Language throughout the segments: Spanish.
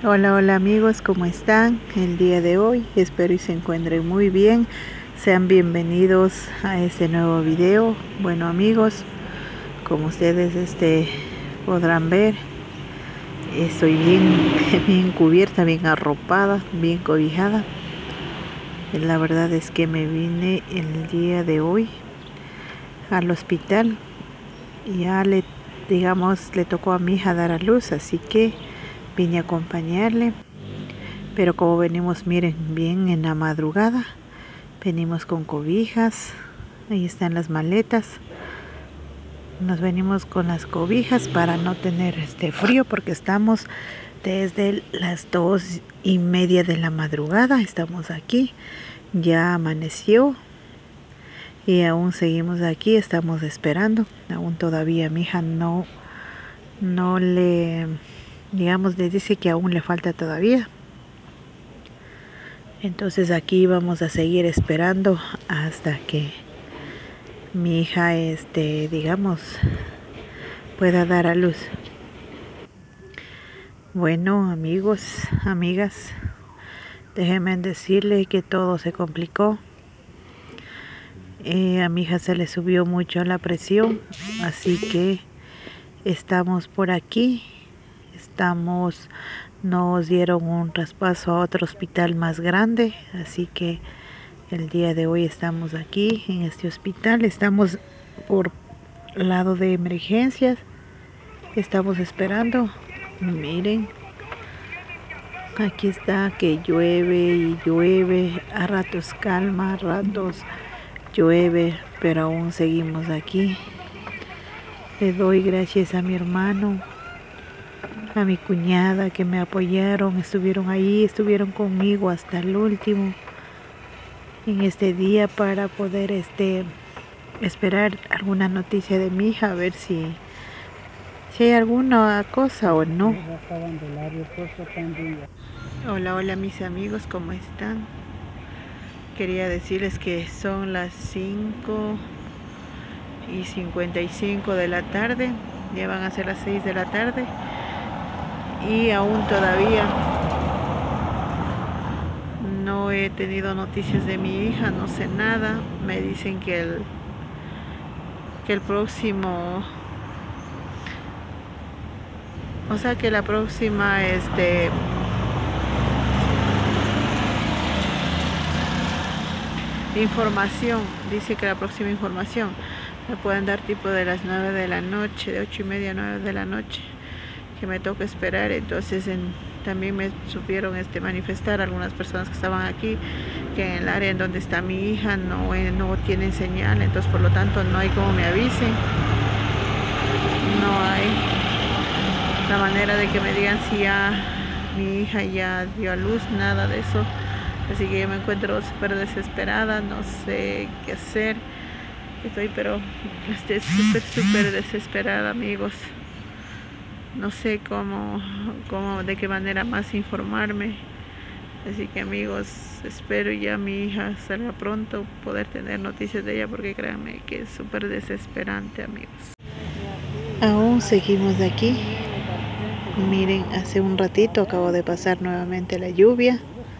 Hola, hola amigos, ¿cómo están? El día de hoy espero y se encuentren muy bien. Sean bienvenidos a este nuevo video. Bueno amigos, como ustedes podrán ver, estoy bien cubierta, bien arropada, bien cobijada. La verdad es que me vine el día de hoy al hospital y ya le tocó a mi hija dar a luz, así que vine a acompañarle. Pero como venimos, miren, bien en la madrugada, venimos con cobijas, ahí están las maletas. Nos venimos con las cobijas para no tener frío, porque estamos desde las 2:30 de la madrugada, estamos aquí, ya amaneció y aún seguimos aquí, estamos esperando. Aún todavía mi hija no le, le dice que aún le falta todavía. Entonces aquí vamos a seguir esperando hasta que mi hija pueda dar a luz. Bueno amigos, amigas, déjenme decirle que todo se complicó. A mi hija se le subió mucho la presión, así que estamos por aquí. Nos dieron un traspaso a otro hospital más grande, así que el día de hoy estamos aquí en este hospital. Estamos por lado de emergencias, estamos esperando. Miren, aquí está que llueve y llueve, a ratos calma, a ratos llueve, pero aún seguimos aquí. Le doy gracias a mi hermano, a mi cuñada, que me apoyaron, estuvieron ahí, estuvieron conmigo hasta el último en este día para poder esperar alguna noticia de mi hija, a ver si hay alguna cosa o no. Hola, hola mis amigos, ¿cómo están? Quería decirles que son las 5:55 de la tarde, ya van a ser las 6 de la tarde y aún todavía no he tenido noticias de mi hija, no sé nada. Me dicen que el próximo, o sea que la próxima información, dice que la próxima información me pueden dar tipo de las 9 de la noche, de 8:30 a 9 de la noche, que me toca esperar. Entonces también me supieron manifestar algunas personas que estaban aquí, que en el área en donde está mi hija no tienen señal, entonces por lo tanto no hay como me avisen, no hay la manera de que me digan si ya mi hija ya dio a luz, nada de eso. Así que yo me encuentro súper desesperada, no sé qué hacer. Estoy súper desesperada, amigos. No sé de qué manera más informarme. Así que amigos, espero ya mi hija salga pronto, poder tener noticias de ella, porque créanme que es súper desesperante, amigos. Aún seguimos de aquí. Miren, hace un ratito acabo de pasar nuevamente la lluvia.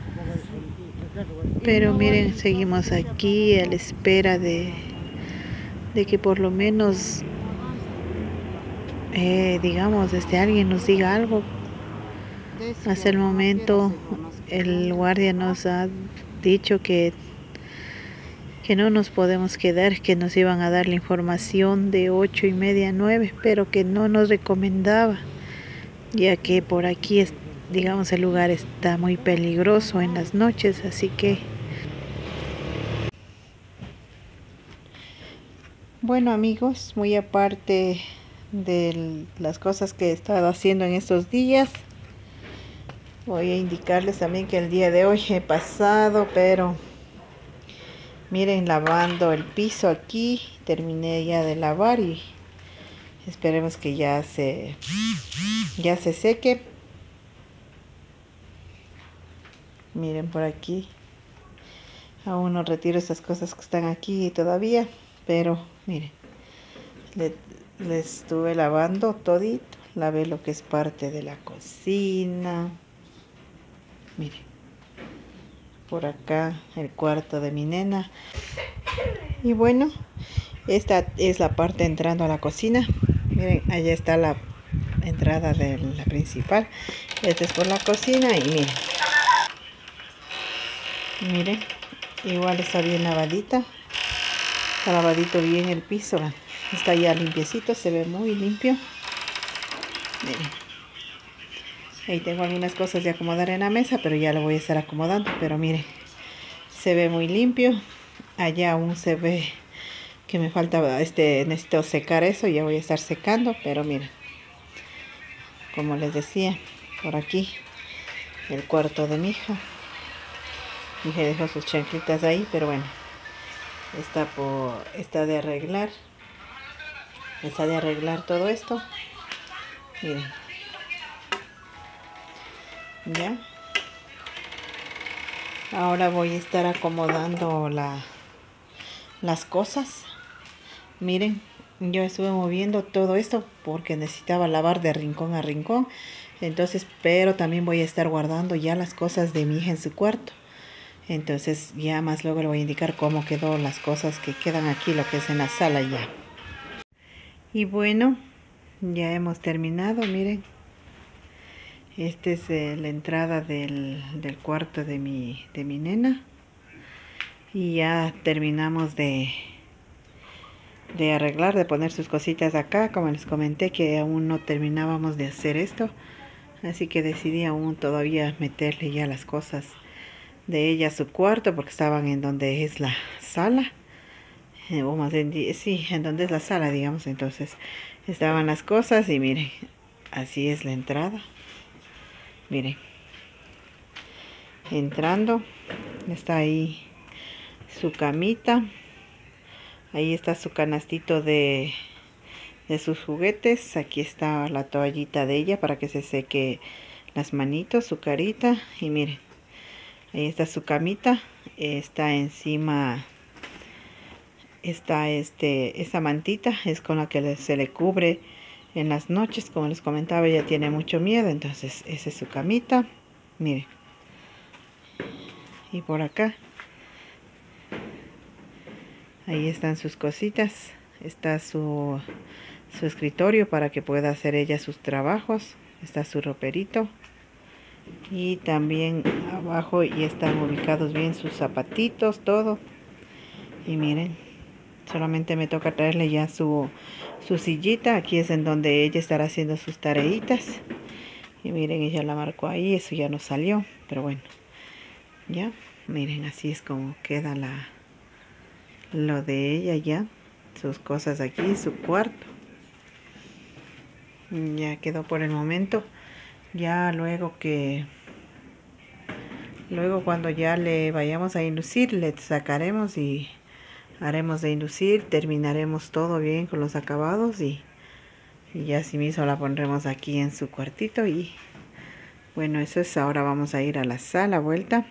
Pero miren, seguimos aquí a la espera de que por lo menos, alguien nos diga algo. Hasta el momento el guardia nos ha dicho que no nos podemos quedar, que nos iban a dar la información de 8:30 a 9, pero que no nos recomendaba, ya que por aquí el lugar está muy peligroso en las noches. Así que bueno amigos, muy aparte de las cosas que he estado haciendo en estos días, voy a indicarles también que el día de hoy he pasado, pero miren, lavando el piso aquí. Terminé ya de lavar y esperemos que ya se seque. Miren por aquí, aún no retiro estas cosas que están aquí todavía, pero miren, le estuve lavando todito. Lavé lo que es parte de la cocina, Miren, por acá el cuarto de mi nena. Y bueno, esta es la parte entrando a la cocina. Miren, allá está la entrada de la principal. Esta es por la cocina y miren, igual está bien lavadita. Está lavadito bien el piso. Está ya limpiecito, se ve muy limpio. Miren, ahí tengo algunas cosas de acomodar en la mesa, pero ya lo voy a estar acomodando. Pero miren, se ve muy limpio. Allá aún se ve que me falta, necesito secar eso. Ya voy a estar secando, pero miren, como les decía, por aquí el cuarto de mi hija. Mi hija dejó sus chanclitas ahí, pero bueno, está de arreglar. Está de arreglar todo esto. Miren, ya. Ahora voy a estar acomodando las cosas. Miren, yo estuve moviendo todo esto porque necesitaba lavar de rincón a rincón. Entonces, pero también voy a estar guardando ya las cosas de mi hija en su cuarto. Entonces, ya más luego le voy a indicar cómo quedó las cosas que quedan aquí, lo que es en la sala ya. Y bueno, ya hemos terminado, miren. Esta es la entrada del cuarto de mi nena. Y ya terminamos de arreglar, de poner sus cositas acá. Como les comenté que aún no terminábamos de hacer esto. Así que decidí aún todavía meterle ya las cosas de ella a su cuarto. Porque estaban en donde es la sala. O más bien, sí, en donde es la sala, digamos. Entonces estaban las cosas y miren, así es la entrada. Miren, entrando, está ahí su camita. Ahí está su canastito de sus juguetes. Aquí está la toallita de ella para que se seque las manitos, su carita. Y miren, ahí está su camita. Está encima, está esta mantita, es con la que se le cubre en las noches. Como les comentaba, ella tiene mucho miedo, entonces esa es su camita. Miren, y por acá, ahí están sus cositas. Está su escritorio para que pueda hacer ella sus trabajos. Está su roperito. Y también abajo ya están ubicados bien sus zapatitos, todo. Y miren, solamente me toca traerle ya su sillita. Aquí es en donde ella estará haciendo sus tareitas. Y miren, ella la marcó ahí, eso ya no salió. Pero bueno, ya, miren, así es como queda lo de ella ya. Sus cosas aquí, su cuarto. Ya quedó por el momento. Ya luego cuando ya le vayamos a inducir, le sacaremos y haremos de inducir, terminaremos todo bien con los acabados y ya así mismo la pondremos aquí en su cuartito. Y bueno, eso es. Ahora vamos a ir a la sala, vuelta.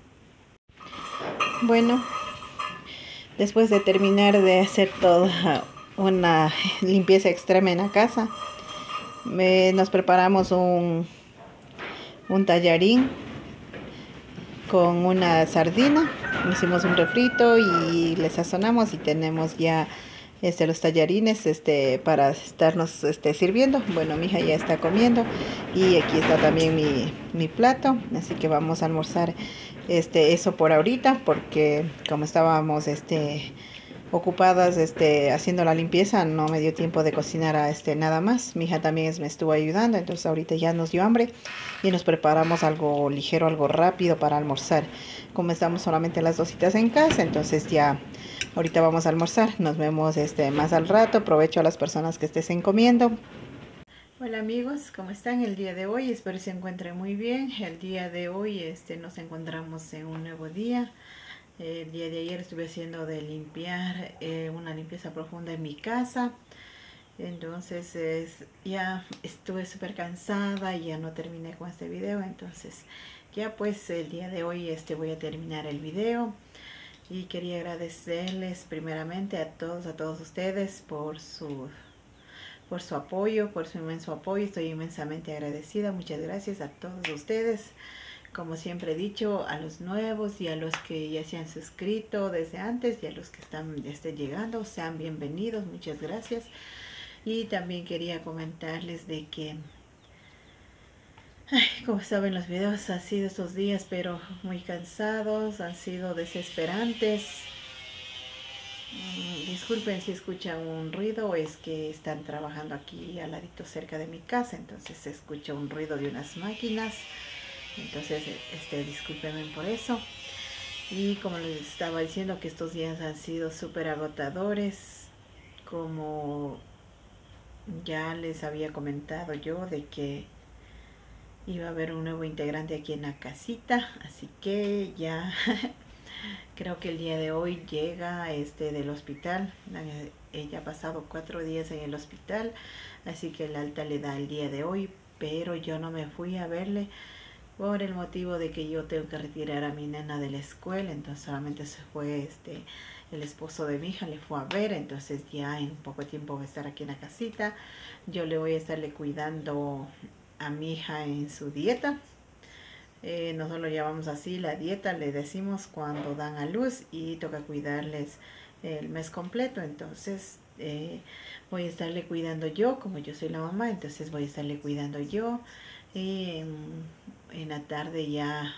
Bueno, después de terminar de hacer toda una limpieza extrema en la casa, nos preparamos un tallarín con una sardina. Hicimos un refrito y le sazonamos y tenemos ya los tallarines para estarnos sirviendo. Bueno, mi hija ya está comiendo y aquí está también mi plato, así que vamos a almorzar eso por ahorita, porque como estábamos ocupadas haciendo la limpieza, no me dio tiempo de cocinar nada más. Mi hija también me estuvo ayudando, entonces ahorita ya nos dio hambre y nos preparamos algo ligero, algo rápido para almorzar. Como estamos solamente las dositas en casa, entonces ya ahorita vamos a almorzar. Nos vemos más al rato. Provecho a las personas que estén comiendo. Hola amigos, ¿cómo están el día de hoy? Espero que se encuentren muy bien. El día de hoy nos encontramos en un nuevo día. El día de ayer estuve haciendo de limpiar, una limpieza profunda en mi casa. Entonces ya estuve súper cansada y ya no terminé con este video. Entonces ya pues el día de hoy voy a terminar el video. Y quería agradecerles primeramente a todos ustedes por su apoyo, por su inmenso apoyo. Estoy inmensamente agradecida. Muchas gracias a todos ustedes. como siempre he dicho, a los nuevos y a los que ya se han suscrito desde antes y a los que están llegando, sean bienvenidos, muchas gracias. Y también quería comentarles de que, como saben, los videos han sido estos días, pero muy cansados, han sido desesperantes. Disculpen si escuchan un ruido, es que están trabajando aquí al ladito cerca de mi casa, entonces se escucha un ruido de unas máquinas. Entonces, discúlpenme por eso. Y como les estaba diciendo, que estos días han sido súper agotadores. Como ya les había comentado yo, de que iba a haber un nuevo integrante aquí en la casita. Así que ya creo que el día de hoy llega del hospital. Ella ha pasado 4 días en el hospital. Así que el alta le da el día de hoy. Pero yo no me fui a verle por el motivo de que yo tengo que retirar a mi nena de la escuela. Entonces solamente se fue el esposo de mi hija, le fue a ver. Entonces ya en poco tiempo va a estar aquí en la casita. Yo le voy a estarle cuidando a mi hija en su dieta. Nosotros lo llamamos así, la dieta, le decimos cuando dan a luz, y toca cuidarles el mes completo. Entonces voy a estarle cuidando yo, como yo soy la mamá, entonces voy a estarle cuidando yo. En la tarde ya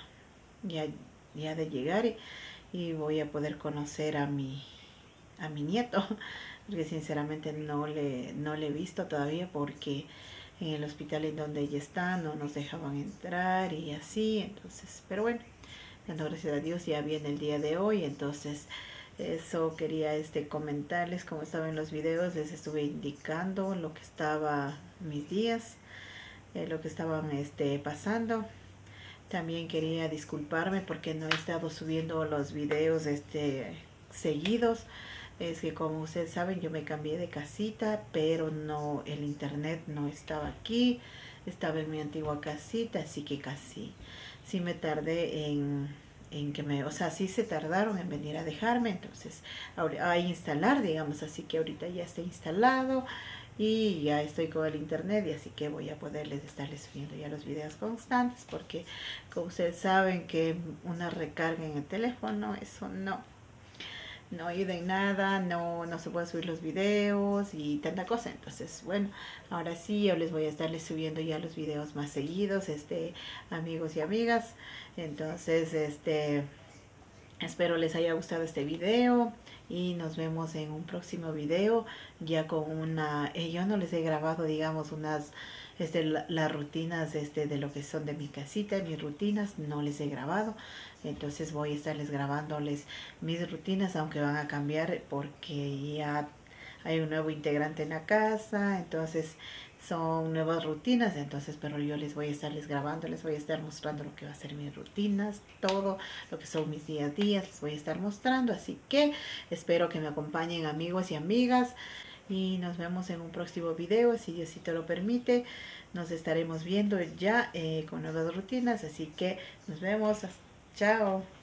de llegar, y voy a poder conocer a mi nieto, porque sinceramente no le he visto todavía, porque en el hospital en donde ella está no nos dejaban entrar y así. Entonces, pero bueno, dando gracias a Dios, ya viene el día de hoy. Entonces eso quería comentarles. Como estaba en los videos, les estuve indicando lo que estaba mis días, lo que estaban pasando. También quería disculparme porque no he estado subiendo los videos seguidos. Es que, como ustedes saben, yo me cambié de casita, pero no, el internet no estaba aquí, estaba en mi antigua casita, así que casi sí me tardé en que o sea, sí se tardaron en venir a dejarme. Entonces a instalar, digamos, así que ahorita ya está instalado y ya estoy con el internet, y así que voy a poderles estarles subiendo ya los videos constantes, porque como ustedes saben que una recarga en el teléfono, eso no ayuda en nada, no se pueden subir los videos y tanta cosa. Entonces, bueno, ahora sí yo les voy a estarles subiendo ya los videos más seguidos, amigos y amigas. Entonces, espero les haya gustado este video, y nos vemos en un próximo video ya con una... yo no les he grabado, digamos, las rutinas de lo que son de mi casita, mis rutinas no les he grabado. Entonces voy a estarles grabándoles mis rutinas, aunque van a cambiar porque ya hay un nuevo integrante en la casa. Entonces son nuevas rutinas, entonces, pero yo les voy a estarles grabando, les voy a estar mostrando lo que va a ser mis rutinas, todo lo que son mis días a días, les voy a estar mostrando. Así que espero que me acompañen, amigos y amigas, y nos vemos en un próximo video, si Diosito lo permite. Nos estaremos viendo ya con nuevas rutinas, así que nos vemos. Chao.